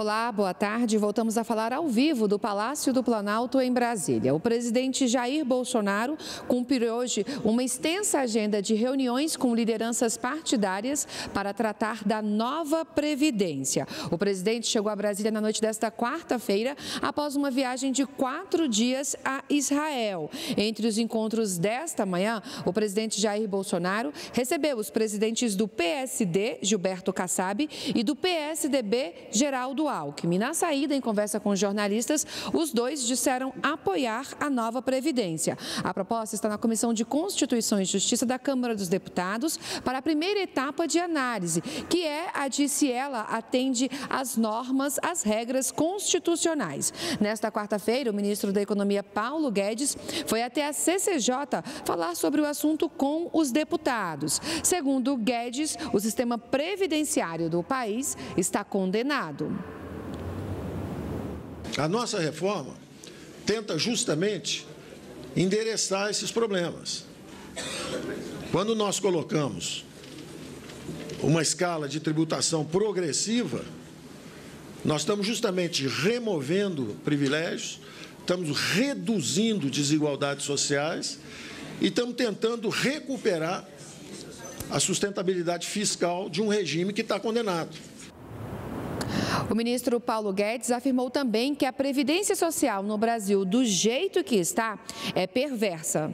Olá, boa tarde. Voltamos a falar ao vivo do Palácio do Planalto, em Brasília. O presidente Jair Bolsonaro cumpre hoje uma extensa agenda de reuniões com lideranças partidárias para tratar da nova Previdência. O presidente chegou a Brasília na noite desta quarta-feira, após uma viagem de 4 dias a Israel. Entre os encontros desta manhã, o presidente Jair Bolsonaro recebeu os presidentes do PSD, Gilberto Kassab, e do PSDB, Geraldo Alckmin. Na saída, em conversa com jornalistas, os dois disseram apoiar a nova Previdência. A proposta está na Comissão de Constituição e Justiça da Câmara dos Deputados para a primeira etapa de análise, que é a de se ela atende às normas, às regras constitucionais. Nesta quarta-feira, o ministro da Economia, Paulo Guedes, foi até a CCJ falar sobre o assunto com os deputados. Segundo Guedes, o sistema previdenciário do país está condenado. A nossa reforma tenta justamente endereçar esses problemas. Quando nós colocamos uma escala de tributação progressiva, nós estamos justamente removendo privilégios, estamos reduzindo desigualdades sociais e estamos tentando recuperar a sustentabilidade fiscal de um regime que está condenado. O ministro Paulo Guedes afirmou também que a Previdência Social no Brasil, do jeito que está, é perversa.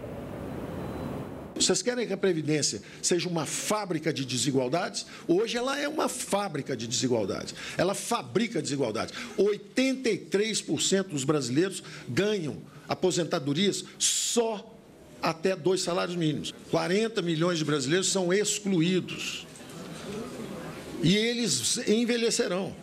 Vocês querem que a Previdência seja uma fábrica de desigualdades? Hoje ela é uma fábrica de desigualdades. Ela fabrica desigualdades. 83% dos brasileiros ganham aposentadorias só até 2 salários mínimos. 40 milhões de brasileiros são excluídos. E eles envelhecerão.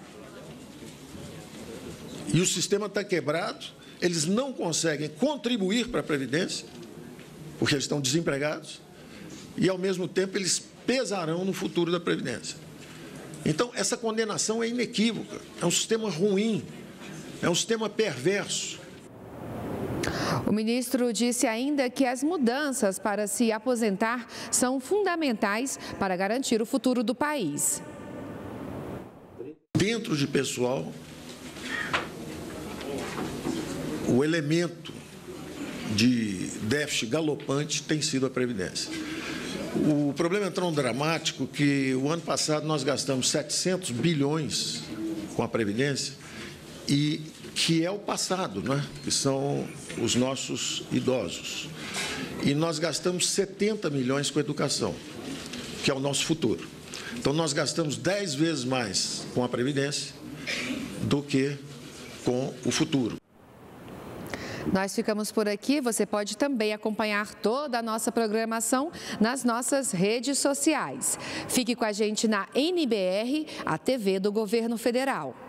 E o sistema está quebrado, eles não conseguem contribuir para a Previdência, porque eles estão desempregados, e, ao mesmo tempo, eles pesarão no futuro da Previdência. Então, essa condenação é inequívoca, é um sistema ruim, é um sistema perverso. O ministro disse ainda que as mudanças para se aposentar são fundamentais para garantir o futuro do país. Dentro de pessoal, o elemento de déficit galopante tem sido a Previdência. O problema é tão dramático que o ano passado nós gastamos 700 bilhões com a Previdência, e que é o passado, né? Que são os nossos idosos. E nós gastamos 70 milhões com a educação, que é o nosso futuro. Então, nós gastamos 10 vezes mais com a Previdência do que com o futuro. Nós ficamos por aqui. Você pode também acompanhar toda a nossa programação nas nossas redes sociais. Fique com a gente na NBR, a TV do Governo Federal.